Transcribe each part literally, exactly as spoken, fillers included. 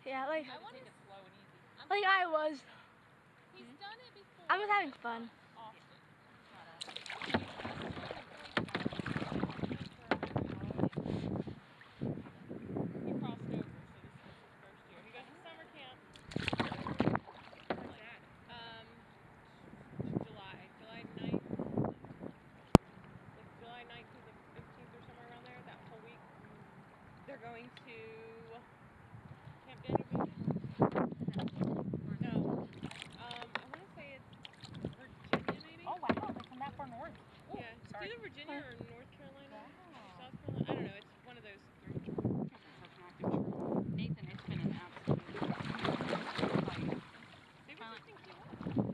Yeah, like, I want to take it slow and easy. I'm like I was. He's Hmm? done it before. I was having fun. Often. He crossed over, so this was his first year. He goes to summer camp. Where's that? Um, July, July ninth. Like July ninth through the fifteenth or somewhere around there. That whole week. They're going to Camp Daniel Boone. No. Um, I want to say it's Virginia, maybe. Oh wow, they come that far north. Ooh, yeah, it's sorry. either Virginia or North Carolina, Wow. or South Carolina. I don't know. It's one of those three. Nathan, it's been an absolute fight. They would just think he was.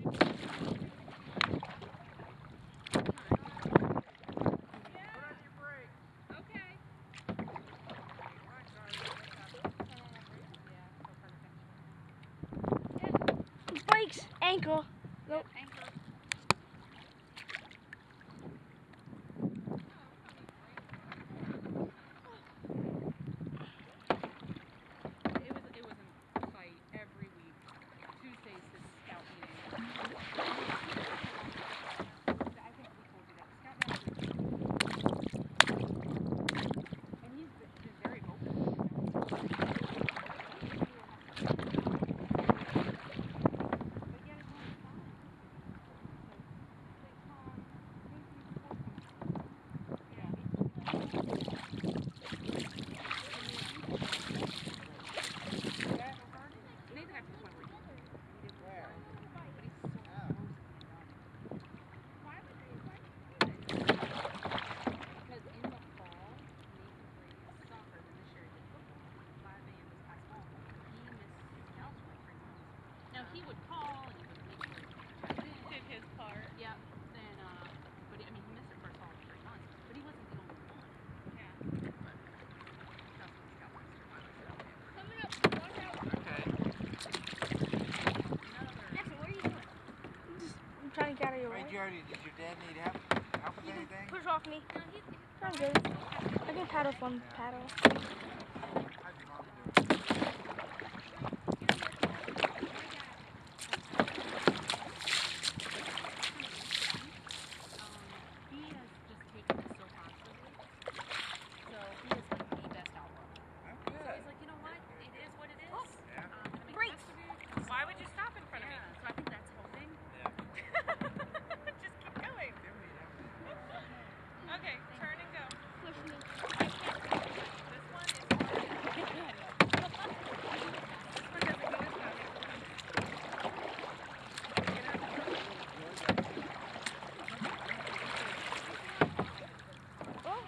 Brakes, ankle. Nope. Anchor. It was it was a fight every week. Tuesdays his scout meeting. I think we told you that scout manager. And he's been, been very open. Now he would call and he would make sure he did his part. Yeah. Then, uh, but he, I mean, he missed it for all three months. But he wasn't the only one. Yeah. But that's what Scoutmaster was. Coming up. Watch out. Okay. Jackson, what are you doing? Just, I'm trying to get out of your way. Hey, Jody, does your dad need help? Help with anything? Push off me. No, he's, he's I'm good. I can paddle with one paddle. How's your mom doing? Why would you stop in front of me? So I think that's helping. Yeah. Just keep going. Okay, turn and go. Push me. I can't see. This one is hard. This one doesn't go as fast. Oh.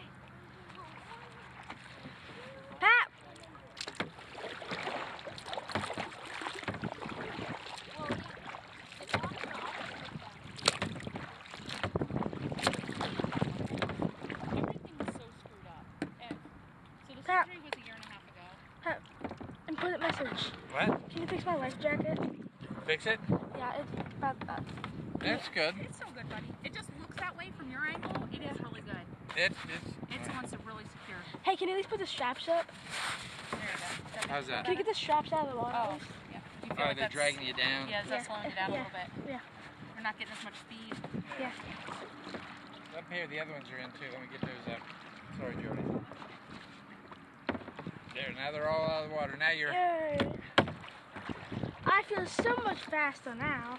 Pat! Pat. Surgery was a year and a half ago. Pat. Important message. What? Can you fix my life jacket? Fix it? Yeah, it's about that. That's good. It's so good, buddy. It just looks that way from your angle. It is really good. It's, it's, It's the ones that really secure. Hey, can you at least put the straps up? There you go. How's that? Can you get the straps out of the water? Oh, yeah. Do you feel Oh, like they're that's, dragging you down? Yeah, is that Yeah. slowing it down Yeah. a little bit? Yeah. We're not getting as much speed. Yeah. Up here, the other ones are in too. Let me get those up. Sorry, Jody. There, now they're all out of the water. Now you're... Yay. I feel so much faster now.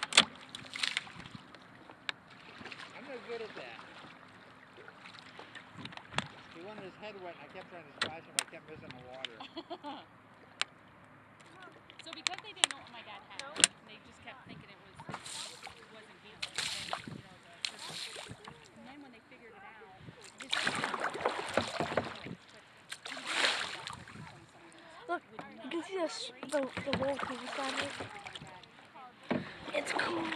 I'm no good at that. He wanted his head wet, and I kept trying to splash him. I kept missing the water. So because they didn't know what my dad had, they just kept thinking it was it wasn't cancer. And, you know, the, and then when they figured it out, his Look, you can see the the, the wall to the side of it. It's cool.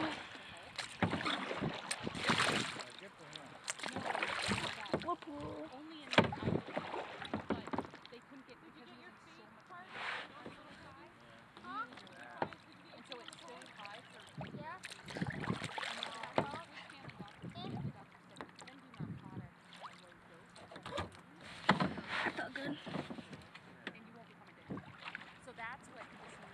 What pool? only in the island, but they couldn't get because he was so much high. And so it stayed high for yeah. That felt good. And you won't become addicted. So that's what this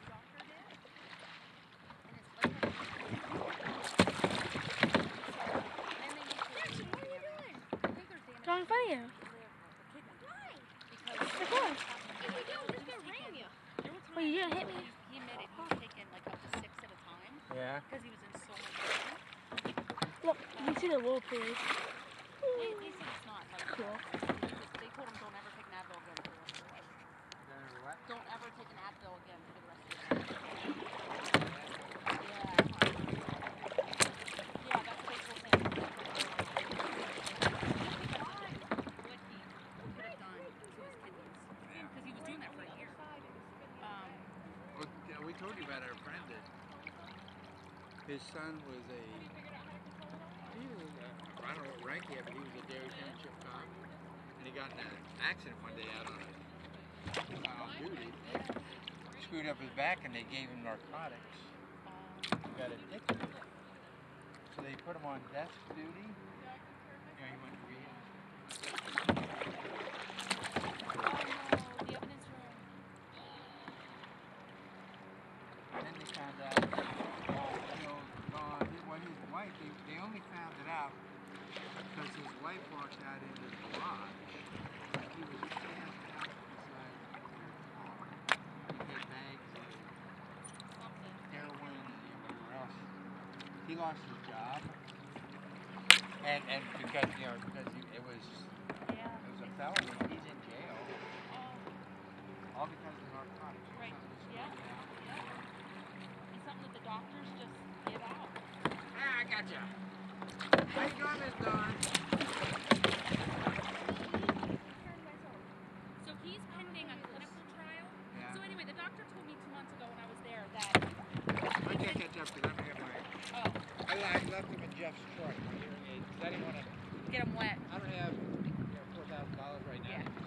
in front of you. Because Of course. if you don't, just gonna ram you. There were Well, you times didn't hit me. he admitted he was taking like up to six at a time Yeah. because he was in so much pain. Look, you can see the wool police. They, they said it's not like Cool. they told him don't ever take an Advil again for the rest of your life. What? Don't ever take an Advil again for the rest of your life. Yeah. Yeah, that's what they told him. What he could have done to his kidneys. Because he was doing that for a year. Um, Well, yeah, we told you about our friend that his son was a, he was a, I don't know what rank he had, but he was a Dairy Township cop. And he got in an accident one day out on, a, on duty. Screwed up his back and they gave him narcotics. He got addicted to it. So they put him on desk duty. You know, he went to rehab. the evidence room. And then they found out, you know, uh, well, his wife, they, they only found it out because his wife walked out into the garage. He was passed out beside her car. He had bags of heroin and whatever else. He lost his job. And, and because, you know, because he, it was, Yeah. it was a felony, he's in jail. All because of narcotics. Right. Something Yeah. squeezed out. Yeah. It's something that the doctors just give out. Ah, I gotcha. How you doing, Miss Dawn? So he's pending a clinical trial. Yeah. So anyway, the doctor told me two months ago when I was there that. I can't catch up because I don't have my. Oh, I, I left them in Jeff's truck. My hearing aids. 'Cause I didn't want to. get him wet. I don't have, you know, four thousand dollars right now. Yeah.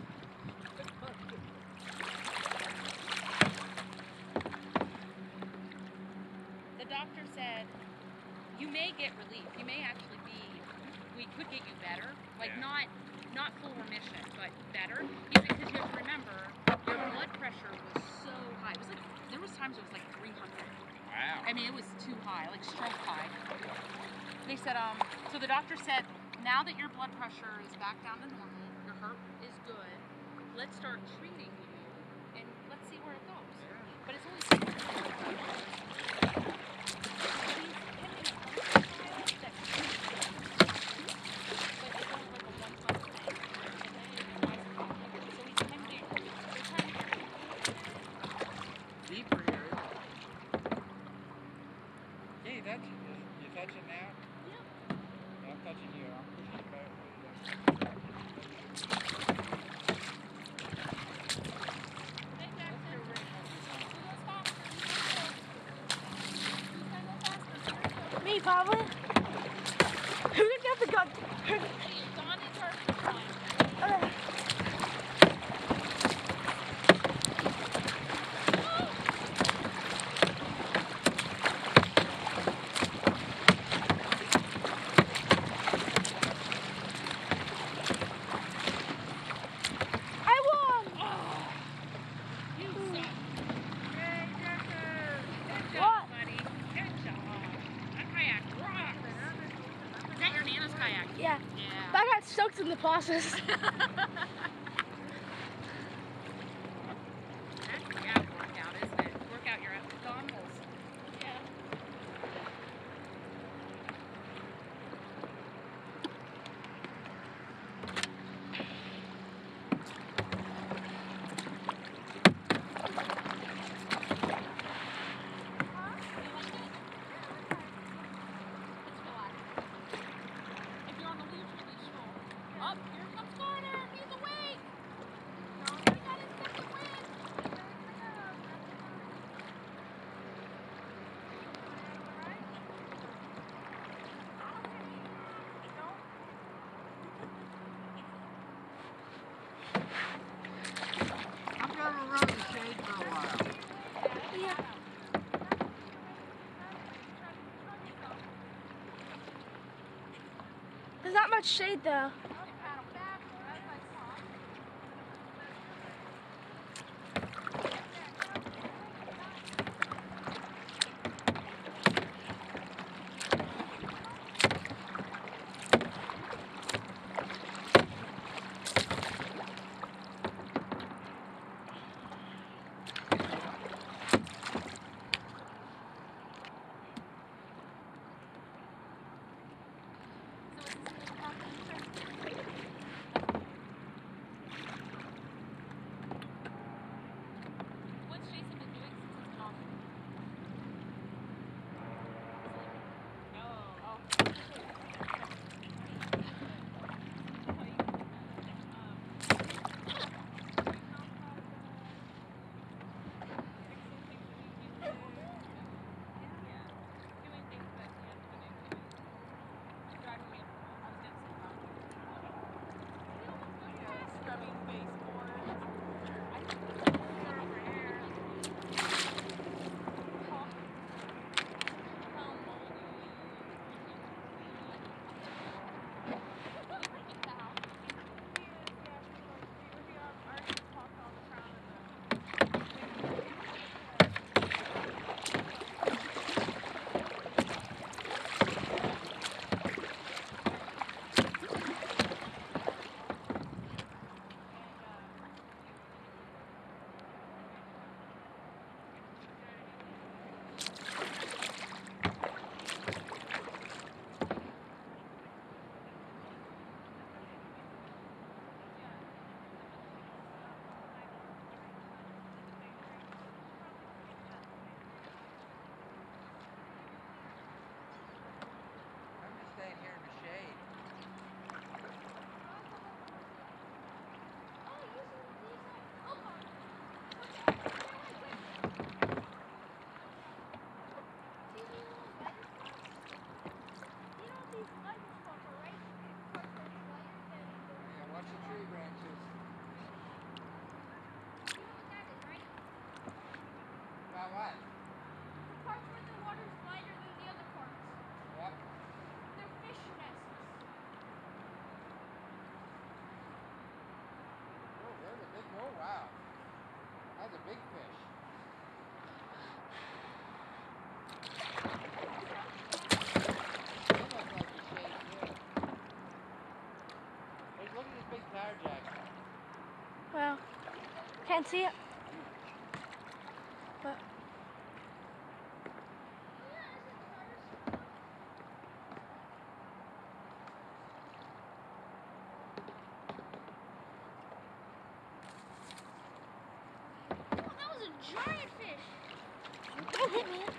The doctor said you may get relief. You may actually be. We could get you better. Like Yeah. not not full remission, but better. Yeah, because you have to remember your blood pressure was so high. It was like there was times it was like three hundred. Wow. I mean, it was too high, like stroke high. They said, um, so the doctor said, now that your blood pressure is back down to normal, your heart is good, let's start treating you, and let's see where it goes. But it's only six months. Deeper here. Yeah, you touch it. You touch it now? Yeah. I'm touching you. I'm pushing it back. Me, probably. Who got the gun? Okay. I won! What? Is that your Nana's kayak? Yeah, Yeah. but I got soaked in the process. That yeah, workout, isn't it? Work out your abdominals. Yeah. Up, here comes Garner. He's awake. He got his second win. I'm going to run the shade for a while. Yeah. There's not much shade though. can't see it. But Oh, that was a giant fish. don't hit me.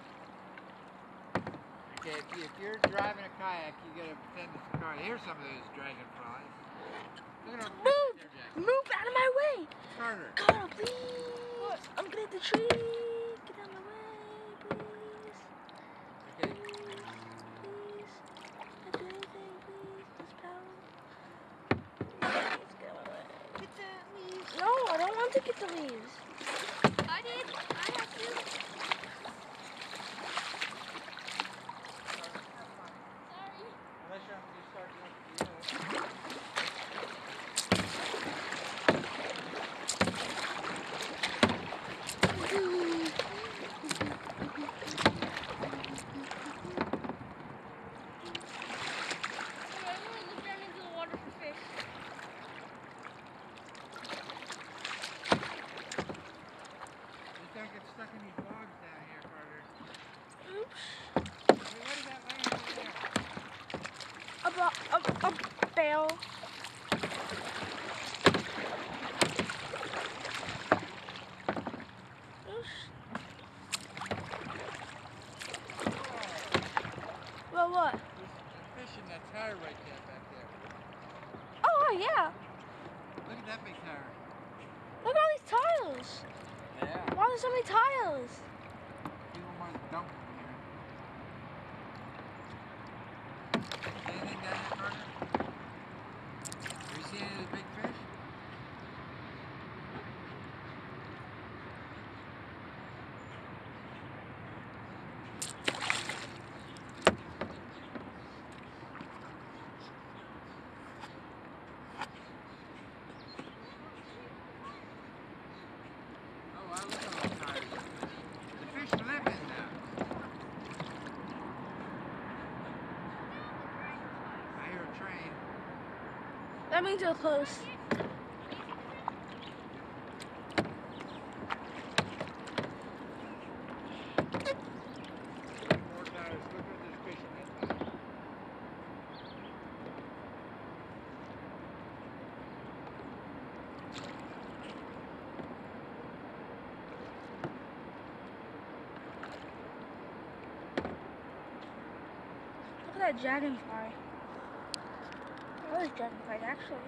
Okay, if, you, if you're driving a kayak, you gotta pretend it's a car. Here's some of those dragonflies. Look at them. Move! Move out of my way! Carter. Carter, please! I'm gonna hit the tree! Get out of my way, please! Okay. Please, please. Don't do anything, please. Just power. Please, get out of my way. Get the leaves. No, I don't want to get the leaves. I did. I have to. Sorry. Unless you're going to start looking at Alright, I'm gonna look down into the water for fish. Just don't get stuck in these logs down here, Carter. Oops. Hey, what is that laying over there? A, bo- a, a bale. Oops. Well, what? There's a fish in that tire right there, back there. Oh, yeah. Look at that big tire. Look at all these tiles. Yeah. Why are there so many tiles? People must dump them here. Anything down there, Carter? Have you seen any of the big fish? Oh, wow, look at all those tires. The fish live in them. I hear a train. That means you're close. More tires. Look at this fish in that tire. Look at that dragonfly. I like dragonflies, actually.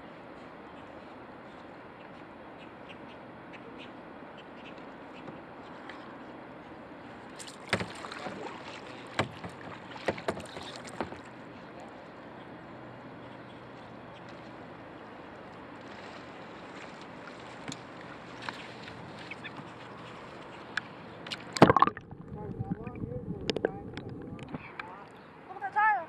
Look at that tile.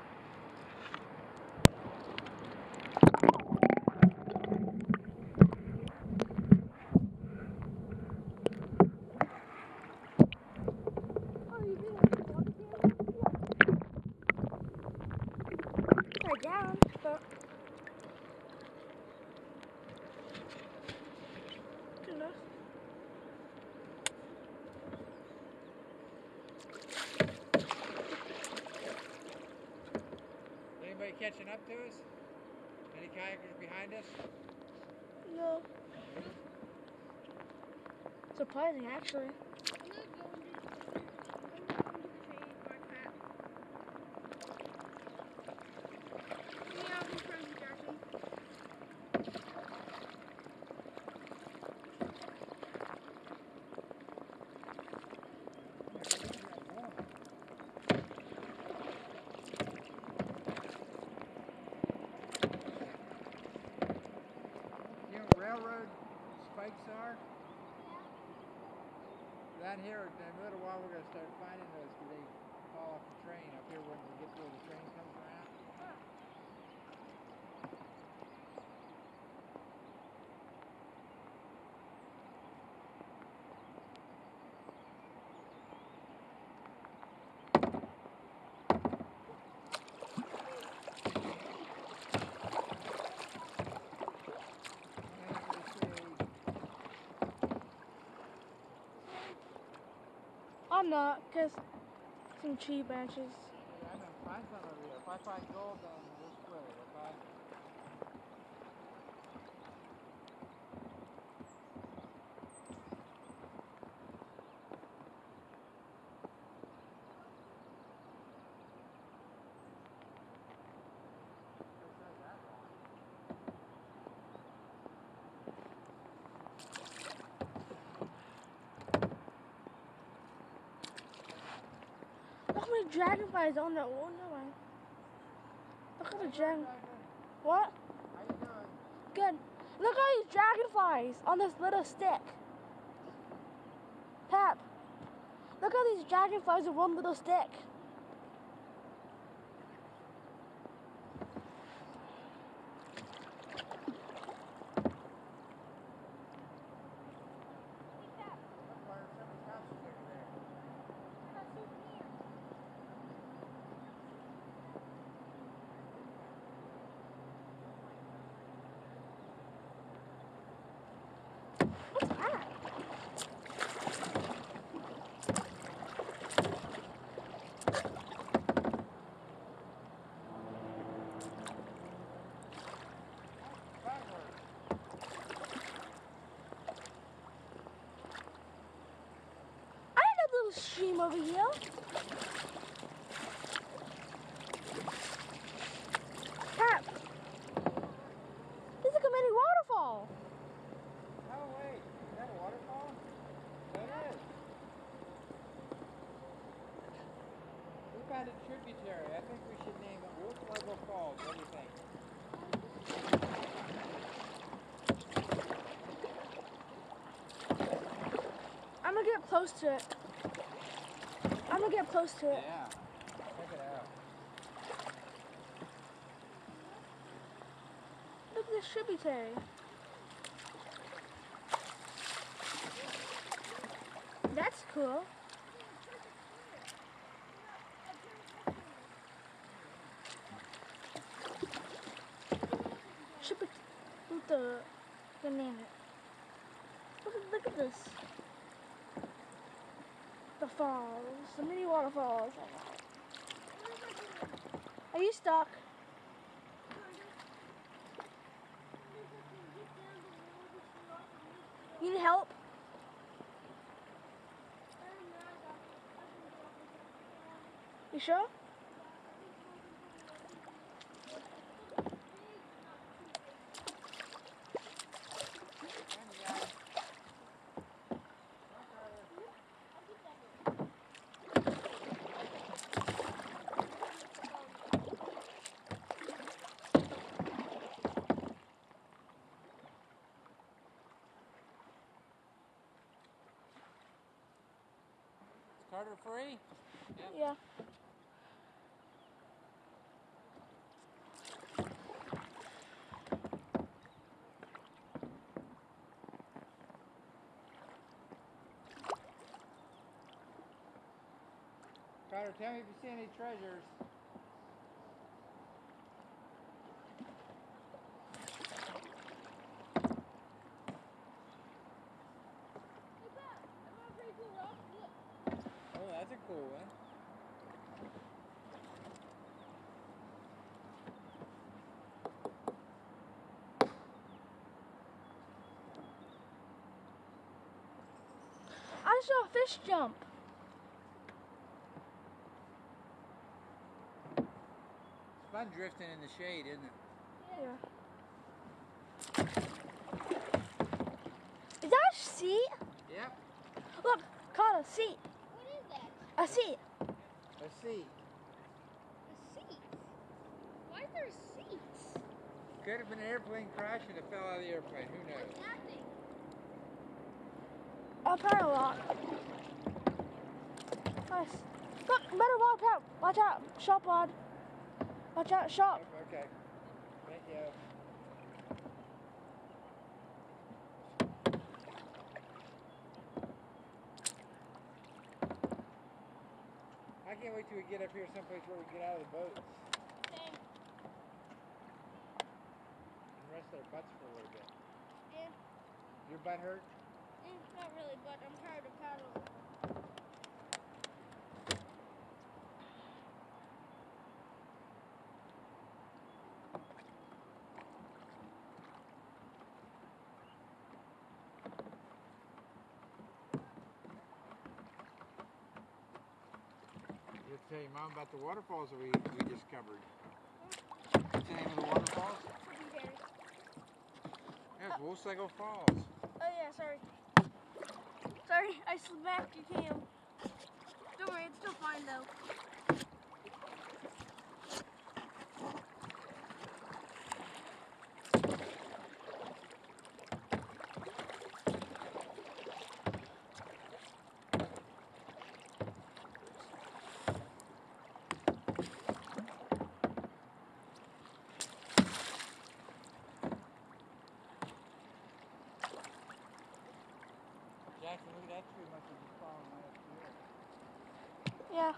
Oh, you do like the water camera? Upside down, but good enough. Anybody catching up to us? Any kayakers behind us? No. Surprising, actually. I'm gonna go into the I'm gonna go into the tree for a crap. Yeah, I'll be frozen, Jackson. You know what railroad spikes are? Down here, in a little while, we're going to start finding those because they fall off the train up here when we get to where the train comes around. Thanks for the shade. I'm not, because some tree branches. Yeah, I'm gonna find some over here. If I find gold, then we'll split it, okay? Look how many dragonflies on there. Oh, no way. Look at the dragon. What? How you doing? Good. Look at all these dragonflies on this little stick. Pap, look at these dragonflies with one little stick. Look, Carter, somebody's house is over there. What's that? Backward. I had a little stream over here. Pap, this is like a mini waterfall. Oh, wait. Is that a waterfall? That is. We found a tributary. I think we should name it Wolf Level Falls. What do you think? I'm gonna get close to it. I'm gonna get close to it. Yeah. Check it out. Look at this tributary. That's cool. Tribut- Look the the name it. Look at look at this. The falls, the mini waterfalls. Are you stuck? You need help? You sure? Is Carter free? Yep. Yeah. Carter, tell me if you see any treasures. Oh, that's a cool one. I saw a fish jump. It's fun drifting in the shade, isn't it? Yeah. Is that a seat? Yep. Look, Carter, seat. What is that? A seat. Let's see. A seat. Why is there seats? Could have been an airplane crash and it fell out of the airplane. Who knows? What's that thing? I'll try a lot. Nice. Look, better watch out. Watch out. Shop rod. Watch out, shop. Okay. Thank you. I can't wait till we get up here someplace where we get out of the boats Same. and rest our butts for a little bit. Yeah. Your butt hurt? Eh, not really, but I'm tired of paddling. tell your mom about the waterfalls that we, we discovered. What's the name of the waterfalls? Yes, Woolsago Falls. Oh yeah, sorry. Sorry, I smacked your cam. Don't worry, it's still fine though. Jackson, look at that tree must have just fallen right up here. Yeah.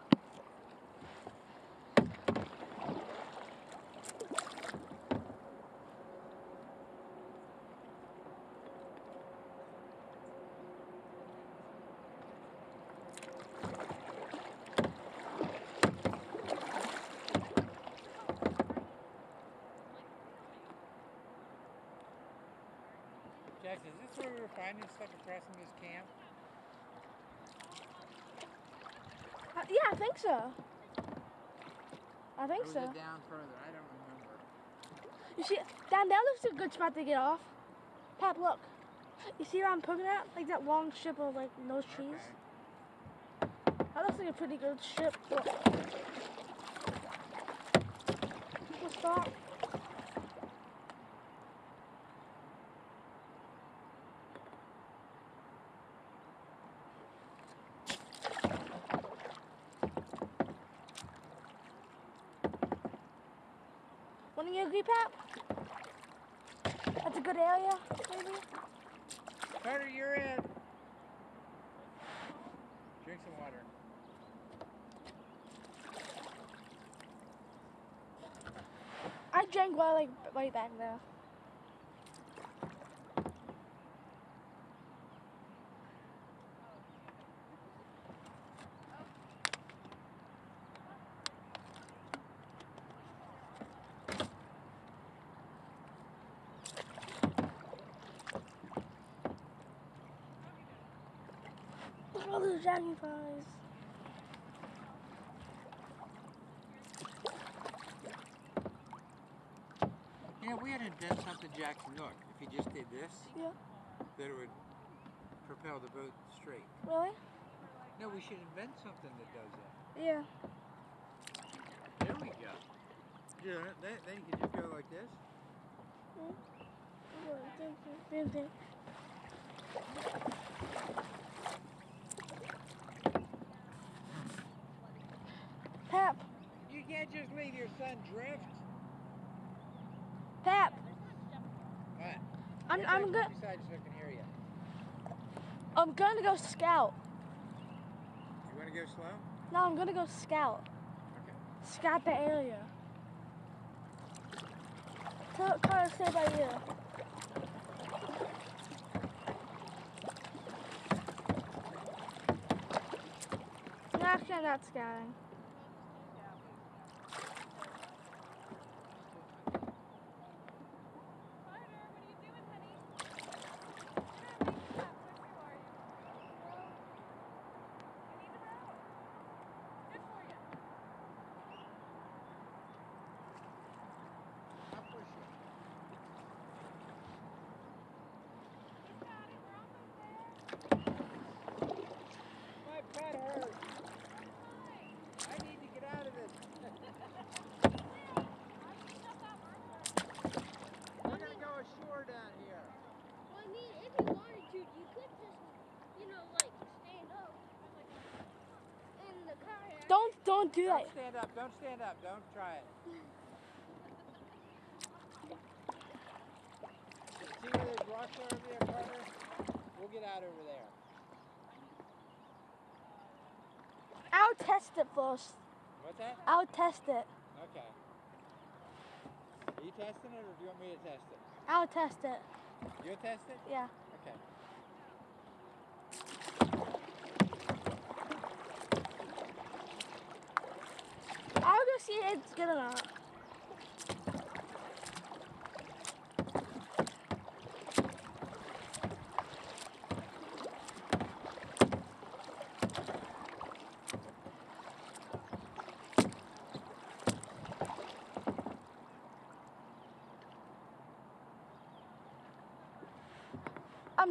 Jackson, is this where we were finding stuff across from this camp? Uh, yeah, I think so. I think Or was so. it down further? I don't remember. You see, down there looks a good spot to get off. Pap, look. You see where I'm poking at? Like that long strip of like those trees? Okay. That looks like a pretty good strip. Look. We'll stop. Wanna get a agree, Pap? That's a good area, maybe? Carter, you're in. Drink some water. I drank water like right back there. Look at all those dragonflies. You know, we had to invent something, Jackson. Look, if you just did this, Yeah. that it would propel the boat straight. Really? No, we should invent something that does that. Yeah. There we go. Yeah, then, then you can just go like this. Pap, You can't just leave your son drift. Pap, What? I'm Get I'm Jackson good. beside you so I can hear you. I'm gonna go scout. You want to go slow? No, I'm gonna go scout. Okay. Scout the area. Tell Carter to stay by you. No, actually, I'm not scouting. I'll push you. My butt hurts. I need to get out of this. We're gonna go ashore down here. Well, I mean, if you wanted to, you could just, you know, like, stand up in the kayak. Don't don't do that. Don't stand up. Don't stand up. Don't try it. See where there's rocks over there, Carter? We'll get out over there. I'll test it first. What's that? I'll test it. Okay. Are you testing it, or do you want me to test it? I'll test it. You'll test it? Yeah. Okay. I'll go see if it's good or not.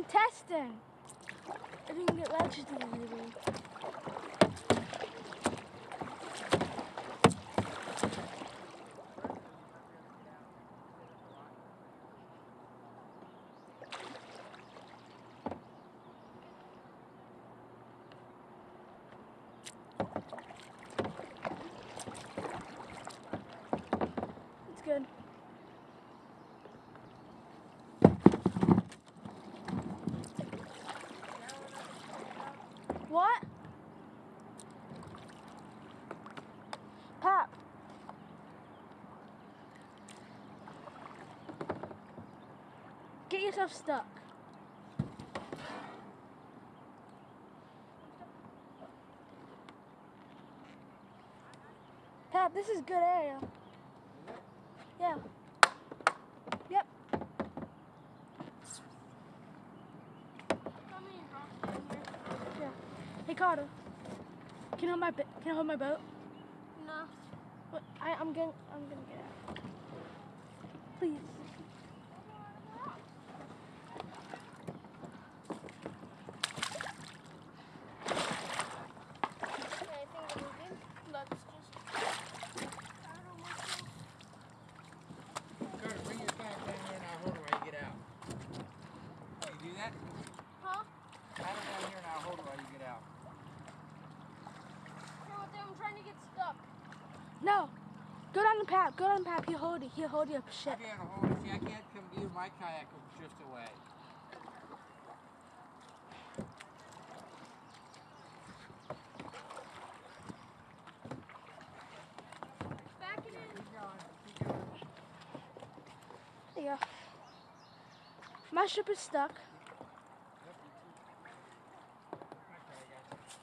I'm testing. If you can get ledges to the easily. It's good. What? Pap. Get yourself stuck. Pap, this is good area. Yeah. Yep. How many rocks in here? Yeah. Hey Carter. Can you hold my bi- can you hold my boat? No. What? I I'm gonna I'm gonna get out. Please. Okay, I think we're good. Let's just. I don't know what to- Carter, bring your kayak down here and I'll hold it while you get out. Can you do that? Huh? Paddle down here and I'll hold it while you get out. Here with them, I'm trying to get stuck. No. Go down the Pap. Go down the Pap. He'll hold it. He'll hold you up shit. I'll be able to hold it. See, I can't come to you. My kayak will drift away. Back it in. Keep going. Keep going. There you go. My ship is stuck. Okay, I got you.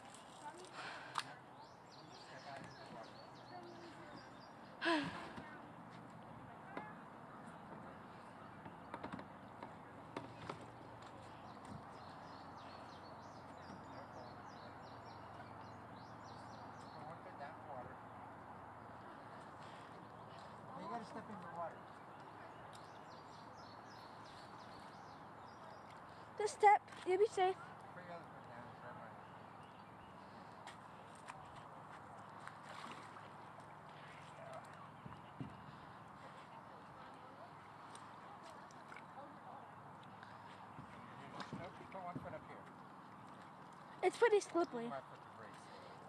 Step out into the water. Don't fit that water. You gotta step in the water. Just step. You'll be safe. Put your other foot down and grab mine. Nope, you put one foot up here. It's pretty slippery. My foot to brace.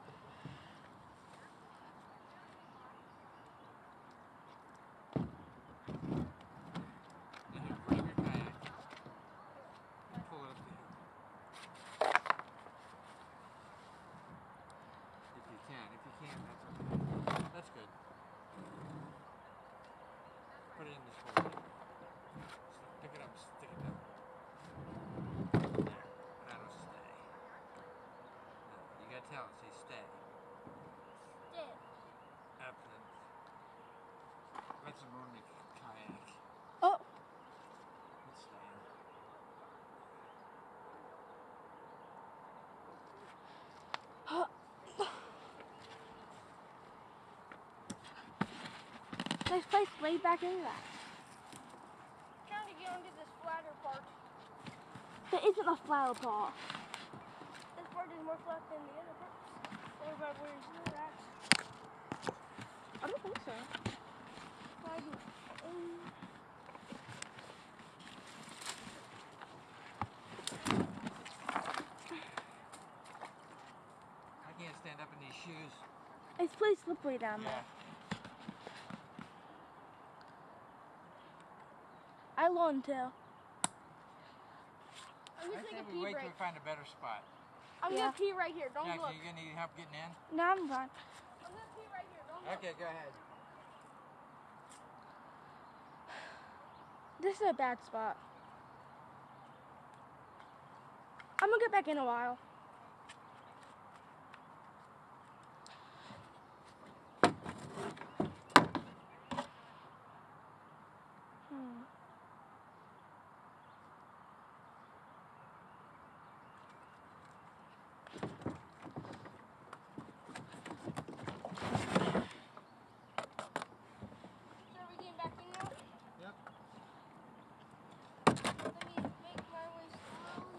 And you grab your kayak and pull it up the hill. If you can. If you can't, that's okay. That's good. Put it in this hole. So pick it up, stick it down. There. That'll stay. No, you gotta tell it, say stay. Stay. Up then. That's a Monique kayak. Oh, It's staying. nice place. Way back into that. Trying to get onto this flatter part. There isn't a flower pot. This part is more flat than the other part. What about where you see that? I don't think so. Why do um, I can't stand up in these shoes. It's pretty slippery down Yeah. there. I learned to. I'm I gonna say take a we pee wait till break. we find a better spot. I'm Yeah. gonna pee right here. Don't Jackie, look. you gonna need help getting in? No, I'm fine. I'm gonna pee right here. Don't look. Okay, go ahead. This is a bad spot. I'm gonna get back in a while. Hmm. So are we getting back in now? Yep. Let me make my way slowly.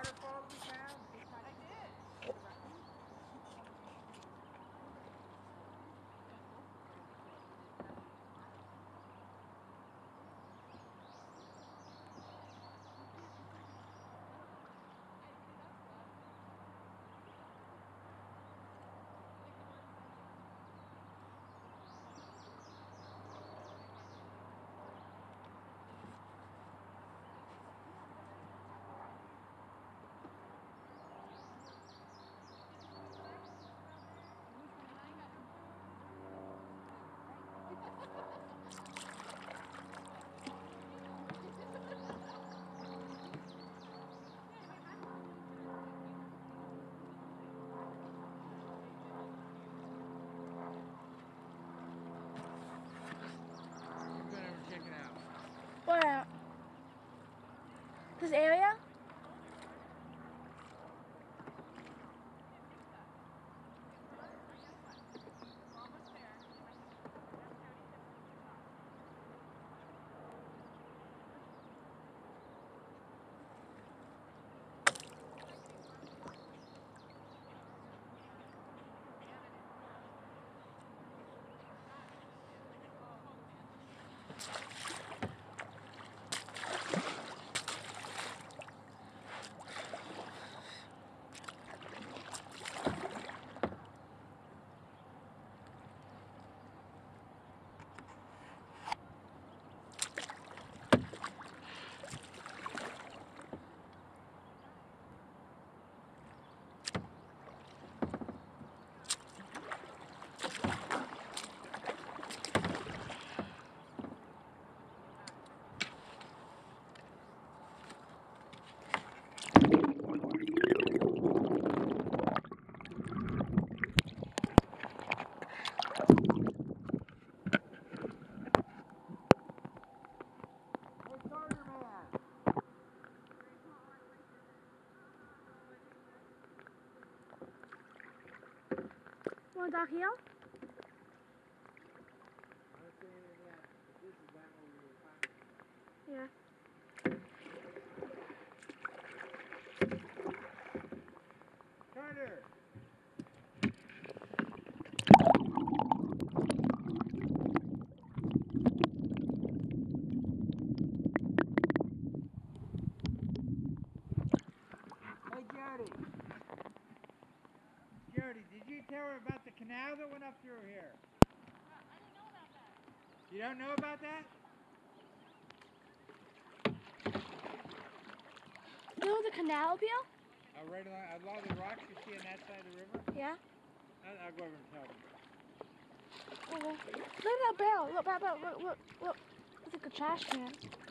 waterfalls we found? I did. I'm going over to check it out. Where? This area? Hey, Garter Man! Want to dock here? I was saying that this is that one we were finding. Yeah. Carter! Hey, Jody! Jody, did you tell her about the canal that went up through here? I didn't know about that. You don't know about that? You know the canal up here? Uh, right along, along the rocks you see on that side of the river? Yeah. I'll, I'll go over and tell them. Oh, well. Look at that barrel. Look, barrel, barrel. Look, look, look. It's like a trash can.